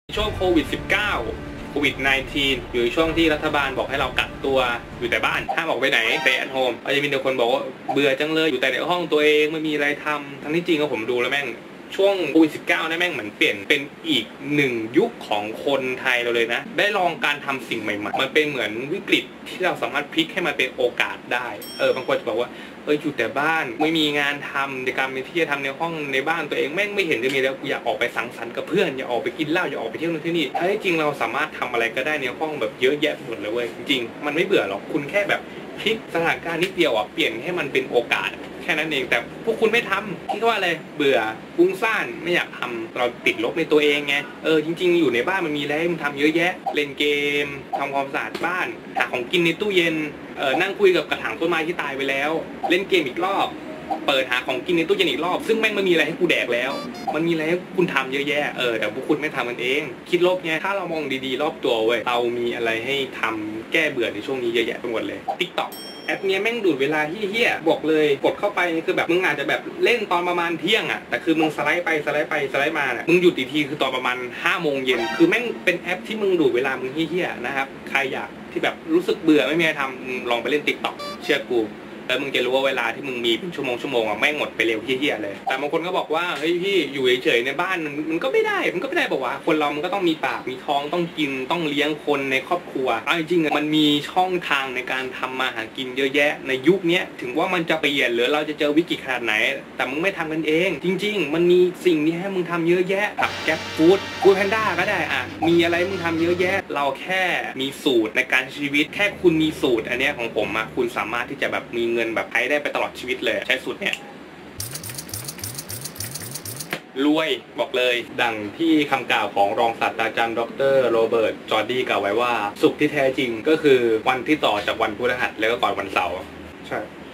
ช่วงโควิด -19 โควิด -19 อยู่ช่วงที่รัฐบาลบอกให้เรากักตัวอยู่แต่บ้านห้ามออกไปไหน stay at home ก็จะมีแต่คนบอกว่าเบื่อจังเลยอยู่แต่ในห้องตัวเองไม่มีอะไรทำทั้งที่จริงก็ผมดูแล้วแม่งช่วงโควิด -19 นี่แม่งเหมือนเปลี่ยนเป็นอีกหนึ่งยุคของคนไทยเราเลยนะได้ลองการทำสิ่งใหม่ๆมันเป็นเหมือนวิกฤตที่เราสามารถพลิกให้มันเป็นโอกาสได้บางคนจะบอกว่าอยู่แต่บ้านไม่มีงานทำกิจกรรมที่จะทำในห้องในบ้านตัวเองแม่งไม่เห็นจะมีแล้วอยากออกไปสังสรรค์กับเพื่อนอยากออกไปกินเหล้าอยากออกไปเที่ยวนู่นที่นี่ถ้าจริงเราสามารถทำอะไรก็ได้ในห้องแบบเยอะแยะหมดเลยเว้ยจริงๆมันไม่เบื่อหรอกคุณแค่แบบพลิกสถานการณ์นิดเดียวเปลี่ยนให้มันเป็นโอกาสแค่นั้นเองแต่พวกคุณไม่ทำคิดว่าอะไรเบื่อฟุ้งซ่านไม่อยากทำเราติดลบในตัวเองไงจริงๆอยู่ในบ้านมันมีอะไรให้มึงทำเยอะแยะเล่นเกมทำความสะอาดบ้านหาของกินในตู้เย็นนั่งคุยกับกระถางต้นไม้ที่ตายไปแล้วเล่นเกมอีกรอบเปิดหาของกินในตู้เย็นอีกรอบซึ่งแม่งมันมีอะไรให้กูแดกแล้วมันมีอะไรให้คุณทำเยอะแยะแต่พวกคุณไม่ทำมันเองคิดลบไงถ้าเรามองดีๆรอบตัวเว้ยเรามีอะไรให้ทำแก้เบื่อในช่วงนี้เยอะแยะไปหมดเลย TikTokแอปนี้แม่งดูดเวลาเฮี้ยๆบอกเลยกดเข้าไปคือแบบมึงอาจจะแบบเล่นตอนประมาณเที่ยงแต่คือมึงสไลด์ไปสไลด์ไปสไลด์มามึงหยุดอีกทีคือตอนประมาณ5 โมงเย็นคือแม่งเป็นแอปที่มึงดูดเวลามึงเฮี้ยๆนะครับใครอยากที่แบบรู้สึกเบื่อไม่มีอะไรทำลองไปเล่น TikTok เชื่อกูแล้วมึงจะรู้ว่าเวลาที่มึงมีเป็นชั่วโมงแม่งหมดไปเร็วเฮี้ยๆเลยแต่บางคนก็บอกว่าเฮ้ยพี่อยู่เฉยๆในบ้านมันก็ไม่ได้บอกว่าคนเรามันก็ต้องมีปากมีท้องต้องกินต้องเลี้ยงคนในครอบครัวจริงๆมันมีช่องทางในการทำมาหากินเยอะแยะในยุคนี้ถึงว่ามันจะเปลี่ยนหรือเราจะเจอวิกฤตขนาดไหนแต่มึงไม่ทำกันเองจริงๆมันมีสิ่งนี้ให้มึงทำเยอะแยะกับแก๊ปฟู้ดแพนด้าก็ได้มีอะไรมึงทำเยอะแยะเราแค่มีสูตรในการชีวิตแค่คุณมีสูตรอันนี้ของผมคุณสามารถที่จะแบบมีเงินแบบใช้ได้ไปตลอดชีวิตเลยใช้สูตรเนี้ยรวยบอกเลยดังที่คำกล่าวของรองศาสตราจารย์ดร.โรเบิร์ตจอร์ดี้กล่าวไว้ว่าสุขที่แท้จริงก็คือวันที่ต่อจากวันพฤหัสแล้วก็ก่อนวันเสาร์ใช่